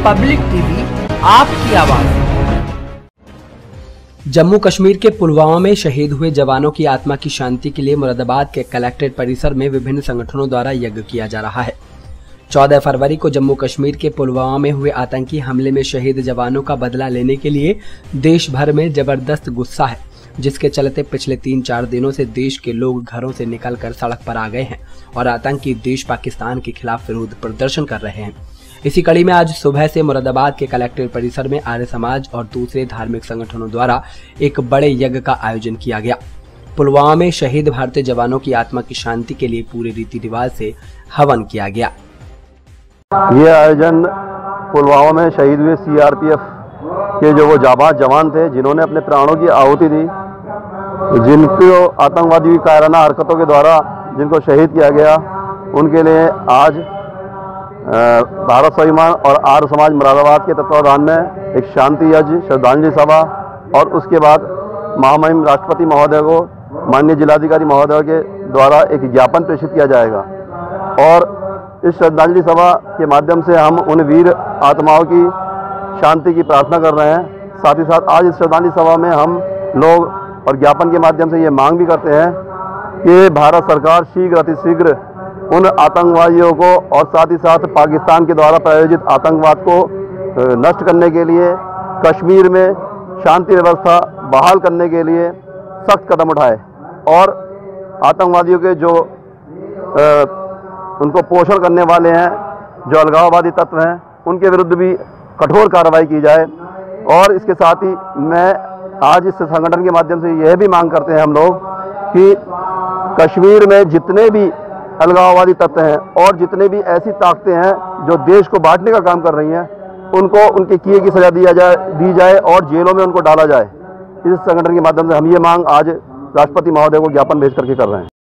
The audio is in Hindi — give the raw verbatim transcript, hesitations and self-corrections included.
पब्लिक टीवी, आपकी आवाज। जम्मू कश्मीर के पुलवामा में शहीद हुए जवानों की आत्मा की शांति के लिए मुरादाबाद के कलेक्ट्रेट परिसर में विभिन्न संगठनों द्वारा यज्ञ किया जा रहा है। चौदह फरवरी को जम्मू कश्मीर के पुलवामा में हुए आतंकी हमले में शहीद जवानों का बदला लेने के लिए देश भर में जबरदस्त गुस्सा है, जिसके चलते पिछले तीन चार दिनों से देश के लोग घरों से निकलकर सड़क पर आ गए हैं और आतंकी देश पाकिस्तान के खिलाफ विरोध प्रदर्शन कर रहे हैं। इसी कड़ी में आज सुबह से मुरादाबाद के कलेक्ट्रेट परिसर में आर्य समाज और दूसरे धार्मिक संगठनों द्वारा एक बड़े यज्ञ का आयोजन किया गया। पुलवामा में शहीद भारतीय जवानों की आत्मा की शांति के लिए पूरे रीति रिवाज से हवन किया गया। ये आयोजन पुलवामा में शहीद हुए सीआरपीएफ के जो वो जाबाज जवान थे, जिन्होंने अपने प्राणों की आहुति दी, जिनको आतंकवादी की कायराना हरकतों के द्वारा जिनको शहीद किया गया, उनके लिए आज भारत स्वाभिमान और आर्य समाज मुरादाबाद के तत्वावधान में एक शांति यज्ञ, श्रद्धांजलि सभा और उसके बाद महामहिम राष्ट्रपति महोदय को माननीय जिलाधिकारी महोदय के द्वारा एक ज्ञापन प्रेषित किया जाएगा। और इस श्रद्धांजलि सभा के माध्यम से हम उन वीर आत्माओं की शांति की प्रार्थना कर रहे हैं। साथ ही साथ आज इस श्रद्धांजलि सभा में हम लोग और ज्ञापन के माध्यम से ये मांग भी करते हैं कि भारत सरकार शीघ्र अतिशीघ्र उन आतंकवादियों को और साथ ही साथ पाकिस्तान के द्वारा प्रायोजित आतंकवाद को नष्ट करने के लिए, कश्मीर में शांति व्यवस्था बहाल करने के लिए सख्त कदम उठाए और आतंकवादियों के जो आ, उनको पोषण करने वाले हैं, जो अलगाववादी तत्व हैं, उनके विरुद्ध भी कठोर कार्रवाई की जाए। और इसके साथ ही मैं आज इस संगठन के माध्यम से यह भी मांग करते हैं हम लोग कि कश्मीर में जितने भी अलगाववादी तत्व हैं और जितने भी ऐसी ताकतें हैं जो देश को बांटने का काम कर रही हैं, उनको उनके किए की सजा दिया जाए दी जाए और जेलों में उनको डाला जाए। इस संगठन के माध्यम से हम ये मांग आज राष्ट्रपति महोदय को ज्ञापन भेज करके कर रहे हैं।